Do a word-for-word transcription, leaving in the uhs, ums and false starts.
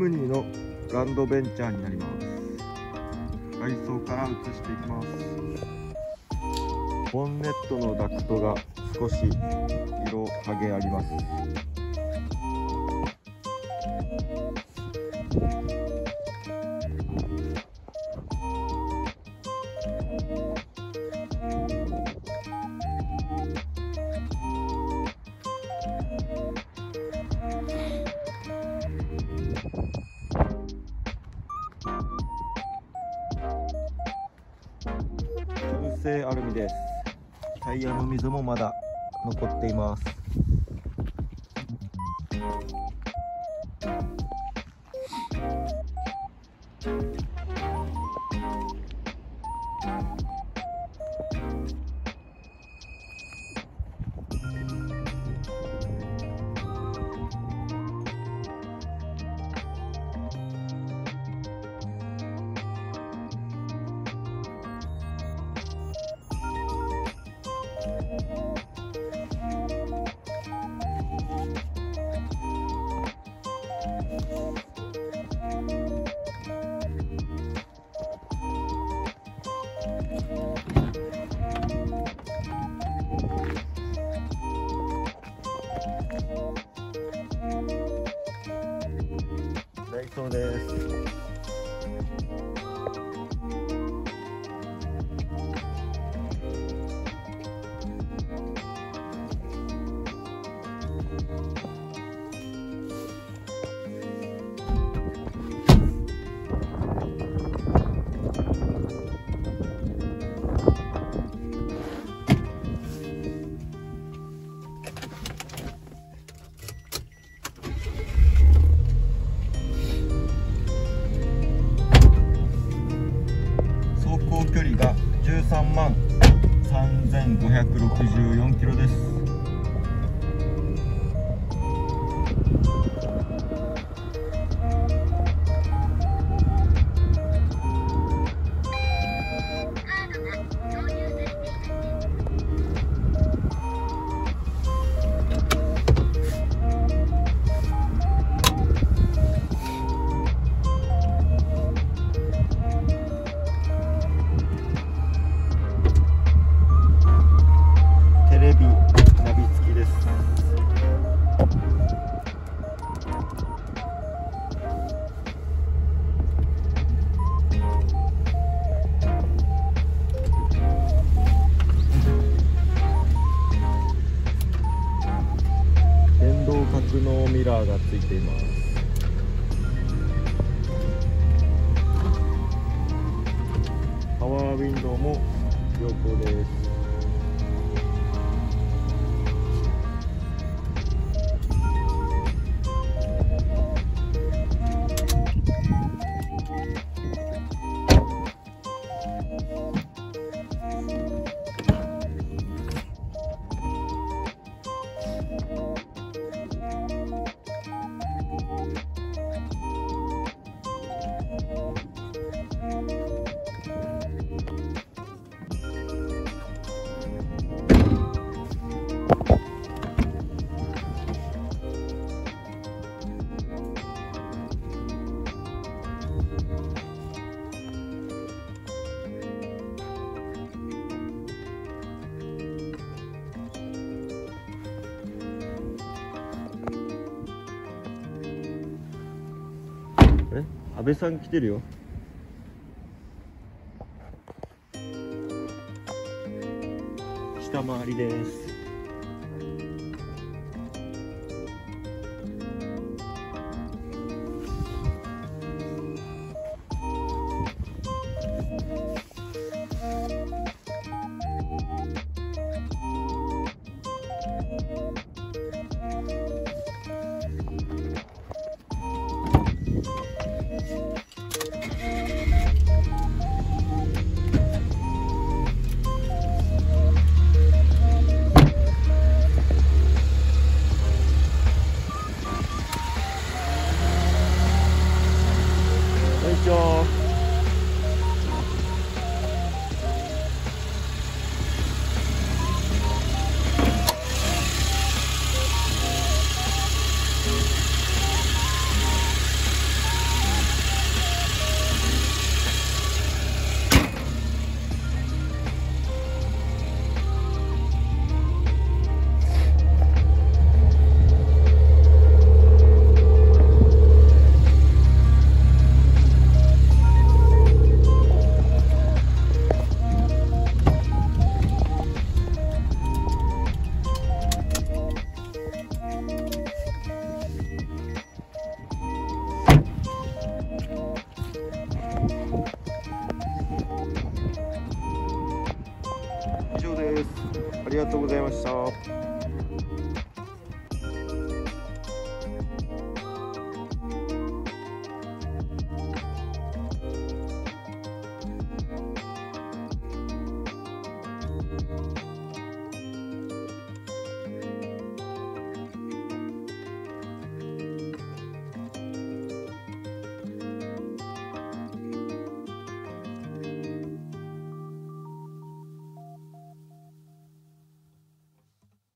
ムニーのランドベンチャーになります。外装から映していきます。ボンネットのダクトが少し色剥げあります。中性アルミです。タイヤの溝もまだ残っています。そうです。距離がじゅうさんまんさんぜんごひゃくろくじゅうよんキロです。格納ミラーがついています。パワーウィンドウも良好です。え、安倍さん来てるよ。下回りです。 ございました。